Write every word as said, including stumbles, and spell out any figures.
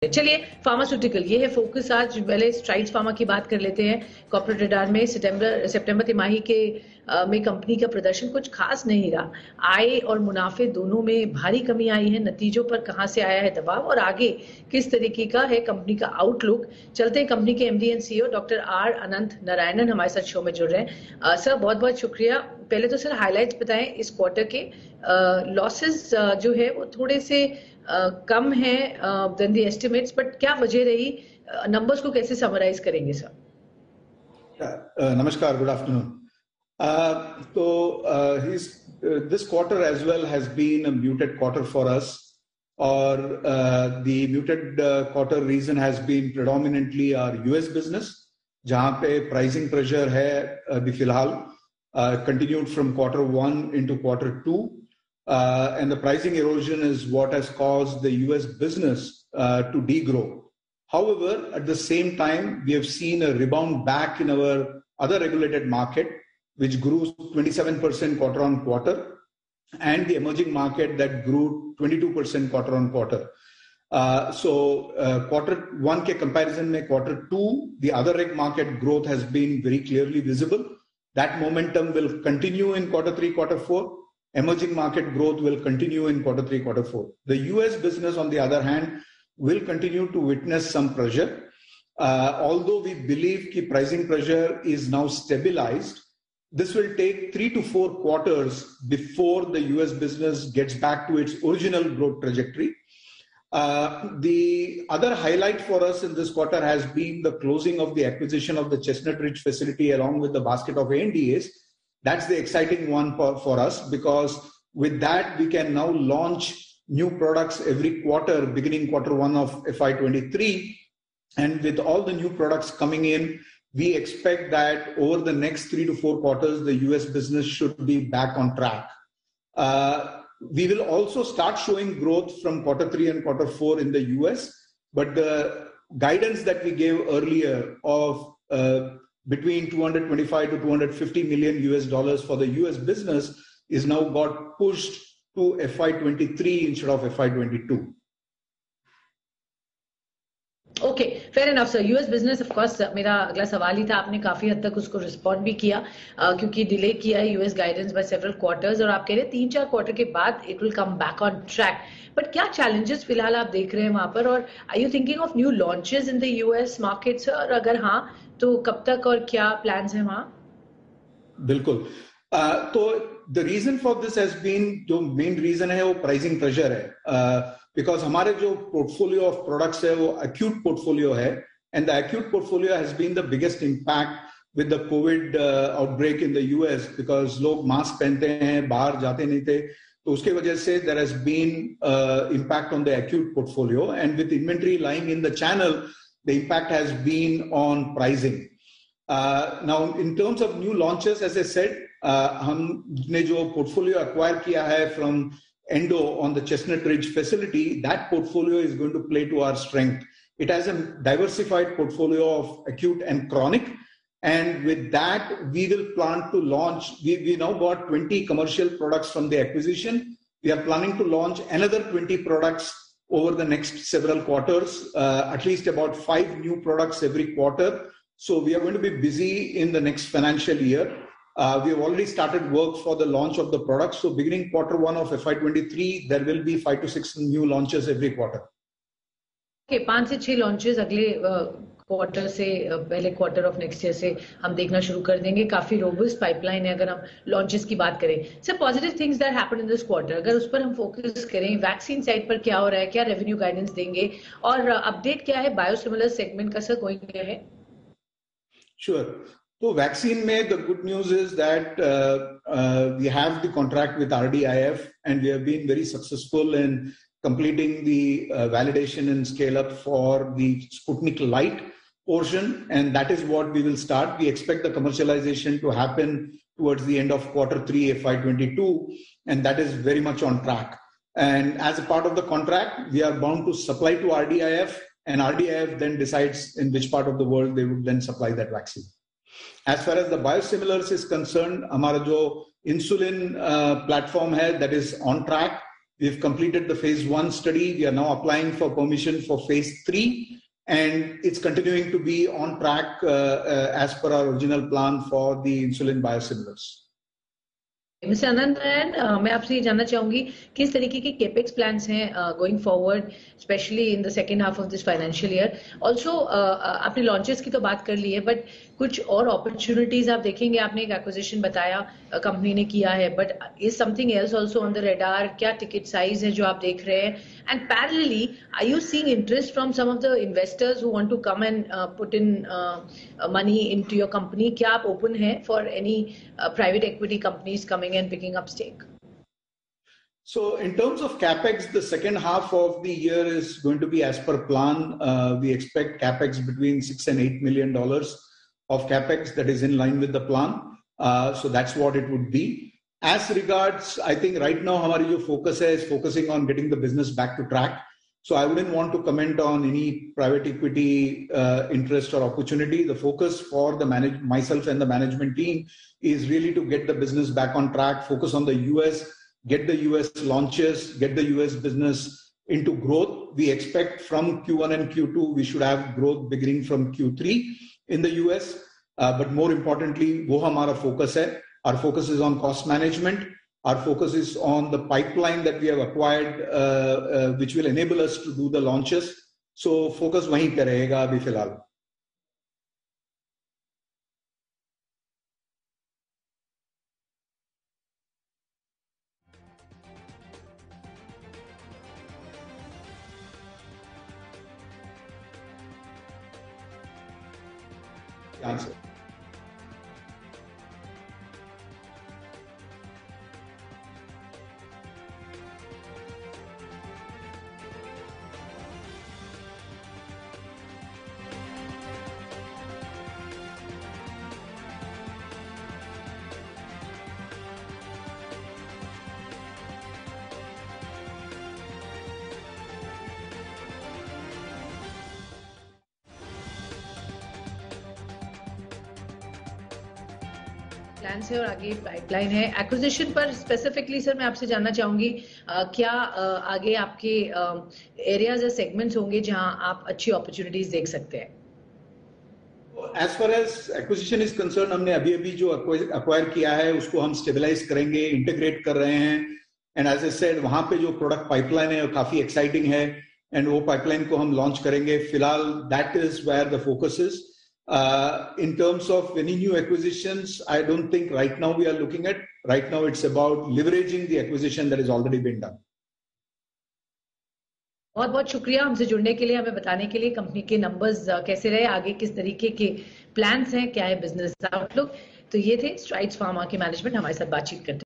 चलिए फार्मास्यूटिकल ये है फोकस। आज पहले स्ट्राइड्स फार्मा की बात कर लेते हैं। कॉर्पोरेट रडार में सितंबर सितंबर तिमाही के आ, में कंपनी का प्रदर्शन कुछ खास नहीं रहा। आय और मुनाफे दोनों में भारी कमी आई है। नतीजों पर कहां से आया है दबाव और आगे किस तरीके का है कंपनी का आउटलुक। चलते हैं कंपनी के MD and CEO doctor R Anant Narayanan हमारे साथ शो में जुड़ रहे हैं। सर बहुत बहुत शुक्रिया। पहले तो सर हाईलाइट्स बताएं इस क्वार्टर के। लॉसेस जो है वो थोड़े से Uh, कम है देन द एस्टिमेट्स, बट क्या वजह रही? नंबर्स uh, को कैसे समराइज करेंगे सर? uh, नमस्कार, गुड आफ्टरनून। तो this quarter as well has been a muted quarter for us, और the muted quarter reason has been predominantly our US business, जहां पे प्राइसिंग प्रेशर है अभी फिलहाल continued from quarter one into quarter two. Uh, and the pricing erosion is what has caused the U S business uh, to degrow. However, at the same time, we have seen a rebound back in our other regulated market, which grew twenty-seven percent quarter on quarter, and the emerging market that grew twenty-two percent quarter on quarter. Uh, so, uh, quarter one ke comparison mein quarter two, the other reg market growth has been very clearly visible. That momentum will continue in quarter three, quarter four. Emerging market growth will continue in quarter three, quarter four. The U S business, on the other hand, will continue to witness some pressure. Uh, although we believe that pricing pressure is now stabilized, this will take three to four quarters before the U S business gets back to its original growth trajectory. Uh, the other highlight for us in this quarter has been the closing of the acquisition of the Chestnut Ridge facility along with the basket of A N D As. That's the exciting one for, for us, because with that we can now launch new products every quarter beginning quarter one of F Y twenty-three. And with all the new products coming in, we expect that over the next three to four quarters, the U S business should be back on track. Uh, we will also start showing growth from quarter three and quarter four in the U S, but the guidance that we gave earlier of uh, between two hundred twenty-five to two hundred fifty million U S dollars for the U S business is now got pushed to F Y twenty-three instead of F Y twenty-two. Okay, fair enough sir. US business of course मेरा अगला सवाल ही था। आपने काफी हद तक उसको respond भी किया uh, क्योंकि डिले किया है US guidance by several quarters, और आप कह रहे हैं तीन चार क्वार्टर के बाद it will come back on track. But क्या चैलेंजेस फिलहाल आप देख रहे हैं वहां पर, और are you thinking of new launches in the US market sir? और अगर हाँ तो कब तक और क्या प्लान्स हैं वहां? बिल्कुल। uh, तो the reason for this has been, जो मेन रीजन है वो प्राइसिंग प्रेशर है, बिकॉज uh, हमारे जो पोर्टफोलियो ऑफ प्रोडक्ट्स है वो एक्यूट पोर्टफोलियो है, and the acute portfolio has been the biggest impact with the COVID outbreak in the US, because लोग मास्क पहनते हैं, बाहर जाते नहीं थे, तो उसके वजह से there has been impact on the acute portfolio, and with inventory lying in the channel the impact has been on pricing. Uh, now, in terms of new launches, as I said, uh, हमने जो portfolio acquire किया है from Endo on the Chestnut Ridge facility, that portfolio is going to play to our strength. It has a diversified portfolio of acute and chronic, and with that, we will plan to launch. We we now got twenty commercial products from the acquisition. We are planning to launch another twenty products over the next several quarters, uh, at least about five new products every quarter. So we are going to be busy in the next financial year. Uh, we have already started work for the launch of the products. So beginning quarter one of F Y twenty-three, there will be five to six new launches every quarter. Okay, पांच से छह launches अगले quarter से, पहले quarter of next year से हम देखना शुरू कर देंगे। काफी रोबस्ट पाइपलाइन है अगर हम लॉन्चेस की बात करें। Sir, positive things that happened in this quarter, अगर उस पर हम फोकस करें, वैक्सीन साइड पर क्या हो रहा है, क्या रेवेन्यू गाइडेंस देंगे, और अपडेट क्या है बायोसिमिलर सेगमेंट का सर गोइंग है? श्योर। तो वैक्सीन में the good news is that we have the contract with RDIF, and we have been very successful in completing the uh, validation and scale up for the Sputnik Light portion, and that is what we will start. We expect the commercialization to happen towards the end of quarter three F Y twenty-two, and that is very much on track. And as a part of the contract, we are bound to supply to R D I F, and R D I F then decides in which part of the world they would then supply that vaccine. As far as the biosimilars is concerned, हमारा जो insulin uh, platform है, that is on track. We've completed the phase one study. We are now applying for permission for phase three, and it's continuing to be on track uh, uh, as per our original plan for the insulin biosimilars. Mister Anand Narayan, मैं आपसे ये जानना चाहूंगी किस तरीके के capex plans हैं going forward, specially in the second half of this financial year. Also आपने लॉन्चेस की तो बात कर ली है, बट कुछ और अपॉर्चुनिटीज आप देखेंगे. आपने एक एक्विजिशन बताया कंपनी uh, ने किया है, but is something else also on the radar? क्या टिकट साइज है जो आप देख रहे हैं? And parallelly are you seeing interest from some of the investors who want to come and put in money into your company? क्या आप open है for any private equity companies coming and picking up stake? So in terms of capex, the second half of the year is going to be as per plan. Uh, we expect capex between six and eight million dollars of capex. That is in line with the plan. Uh, so that's what it would be. As regards, I think right now our focus is focusing on getting the business back to track. So I wouldn't want to comment on any private equity uh, interest or opportunity. The focus for the manage myself and the management team is really to get the business back on track, focus on the U S, get the U S launches, get the U S business into growth. We expect from Q one and Q two, we should have growth beginning from Q three in the U S. Uh, but more importantly, wo hamara focus hai. Our focus is on cost management. Our focus is on the pipeline that we have acquired, uh, uh, which will enable us to do the launches. So focus wahi pe rahega abhi filhal. Answer. Plans है और आगे pipeline है. Acquisition पर specifically sir मैं आपसे जानना चाहूंगी, uh, क्या uh, आगे आपके एरियाज या सेगमेंट्स होंगे जहां आप अच्छी अपॉर्चुनिटीज देख सकते हैं? As far as acquisition is concerned, हमने अभी अभी जो acquire किया है उसको हम stabilize करेंगे, integrate कर रहे हैं. And as I said, वहां पे जो product pipeline है वो काफी exciting है, and वो pipeline को हम launch करेंगे. फिलहाल that is where the focus is. Uh, in terms of any new acquisitions, I don't think right now we are looking at. Right now it's about leveraging the acquisition that has already been done. बहुत बहुत शुक्रिया हमसे जुड़ने के लिए, हमें बताने के लिए कंपनी के नंबर्स कैसे रहे, आगे किस तरीके के प्लान्स हैं, क्या है बिजनेस आउटलुक. तो ये थे स्ट्राइड्स फार्मा के मैनेजमेंट हमारे साथ बातचीत करते